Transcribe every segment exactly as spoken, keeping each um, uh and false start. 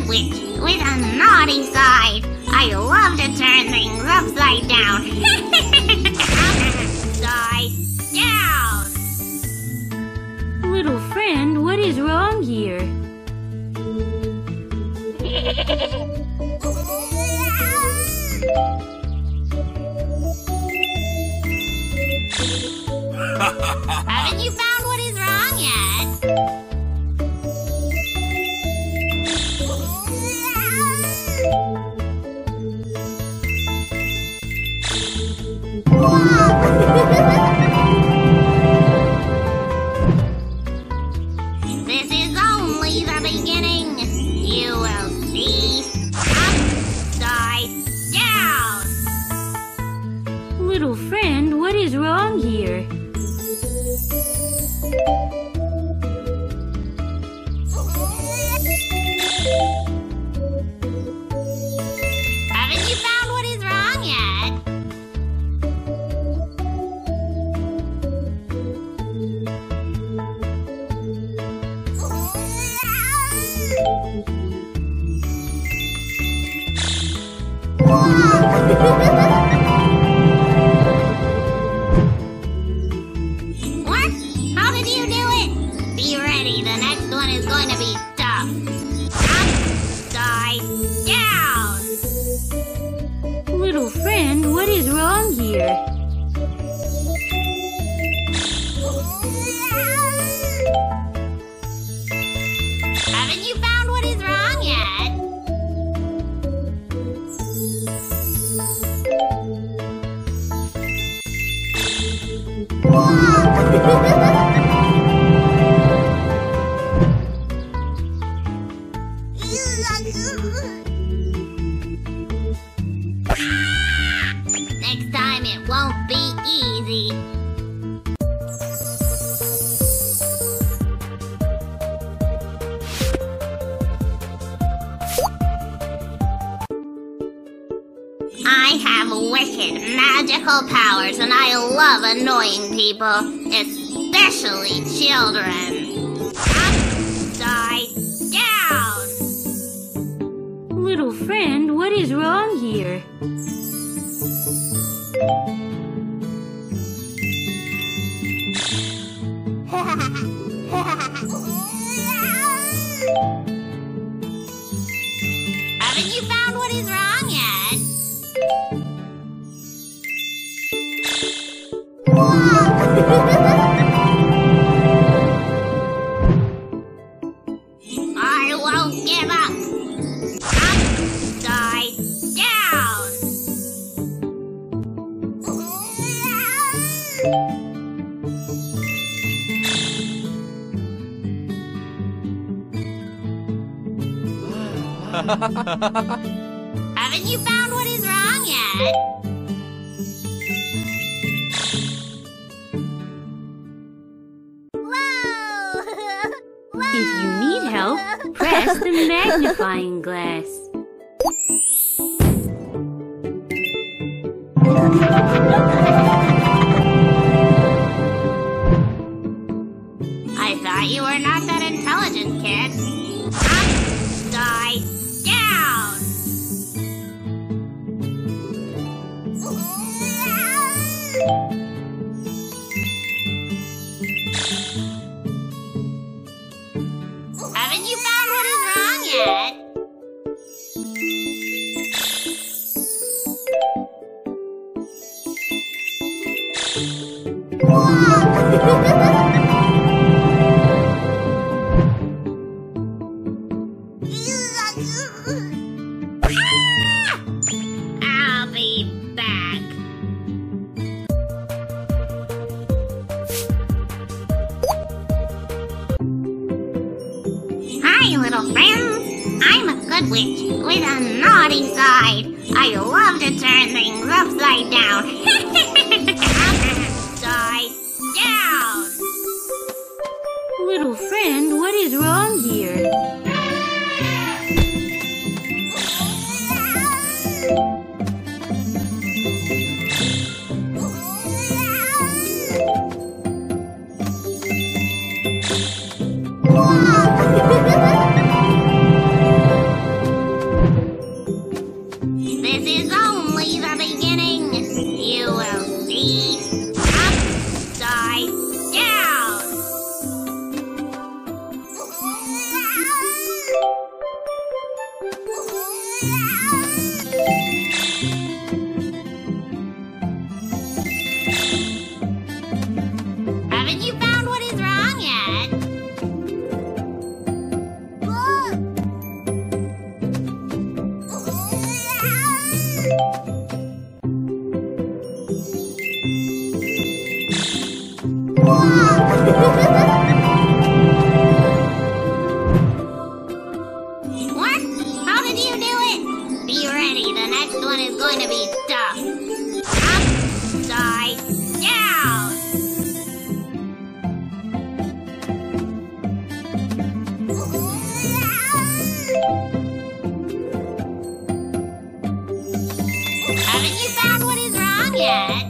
good witch with a naughty side. I love to turn things upside down. Upside down. Little friend, what is wrong here? Haven't you found what is wrong yet? This is only the beginning. You will see. Upside down. Little friend, what is wrong here? Haven't you found what is wrong yet? What? How did you do it? Be ready, the next one is going to be tough. Upside down. Little friend, what is wrong here? Haven't you found what is wrong yet? Next time it won't be easy. I have wicked magical powers and I love annoying people, especially children. Upside down. Little friend, what is wrong here? Haven't you found what is wrong yet? I won't give up. Upside down. Haven't you found what is wrong yet? If you need help, press the magnifying glass. I thought you were not that intelligent, kid. Upside down. Haven't you found what is wrong yet? I'll be back. Hi, little friends. I'm a good witch with a naughty side. I love to turn things upside down. Upside down. Little friend, what is wrong here? What? How did you do it? Be ready, the next one is going to be tough. Upside down. Haven't you found what is wrong yet?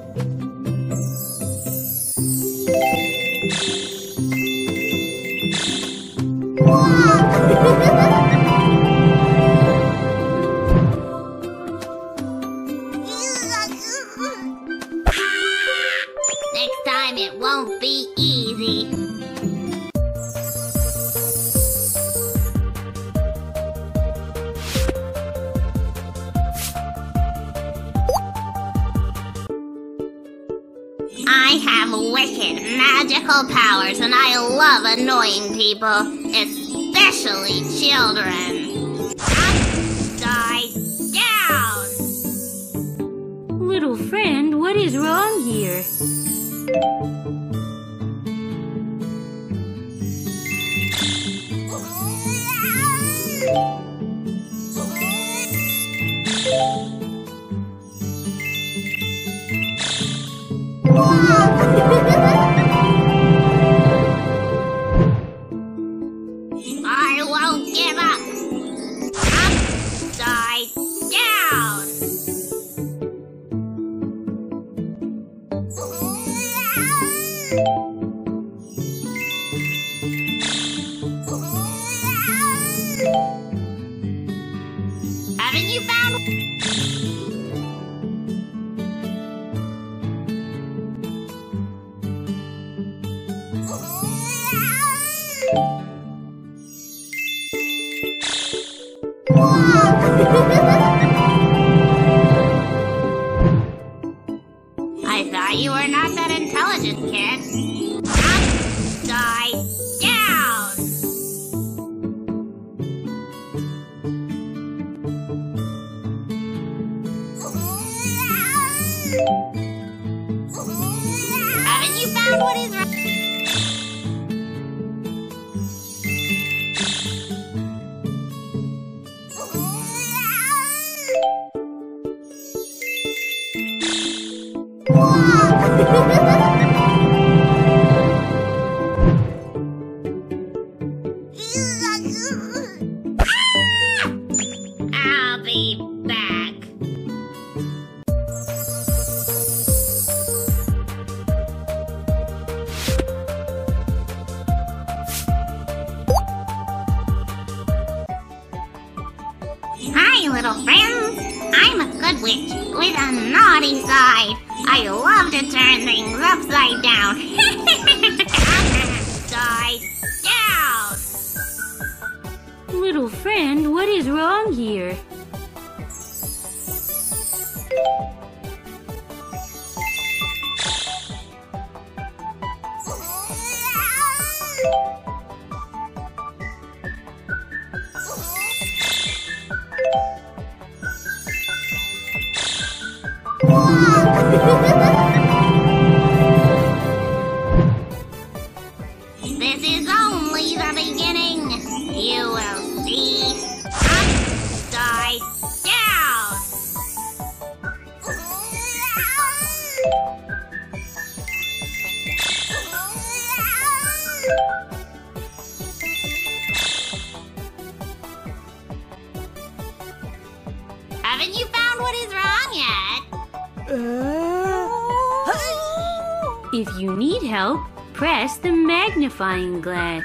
Next time it won't be easy. I have wicked magical powers and I love annoying people, especially children. Upside down! Little friend, what is wrong here? I won't give up. Upside down. Haven't you found? I thought you were not that intelligent, kid. Upside down! Haven't you found what is wrong? I'll be back. Hi, little friends. I'm a good witch with a naughty side. I love to turn things upside down. Upside down. Little friend, what is wrong here? This is only the beginning. You will see. Upside down. Haven't you found what is wrong yet? If you need help, press the magnifying glass.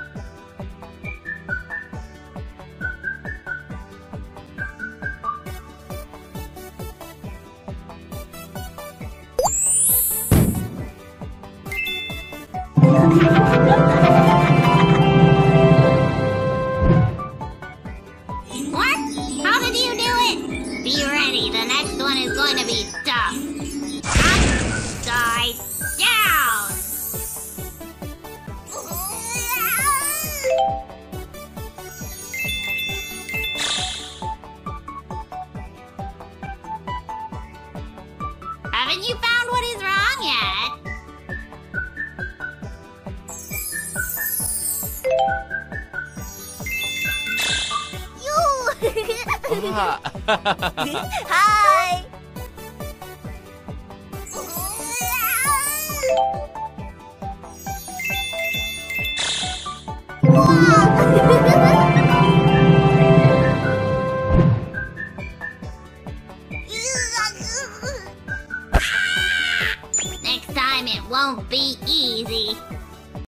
What? How did you do it? Be ready, the next one is going to be tough. Upside down. Haven't you found what is wrong yet? Hi! Next time it won't be easy.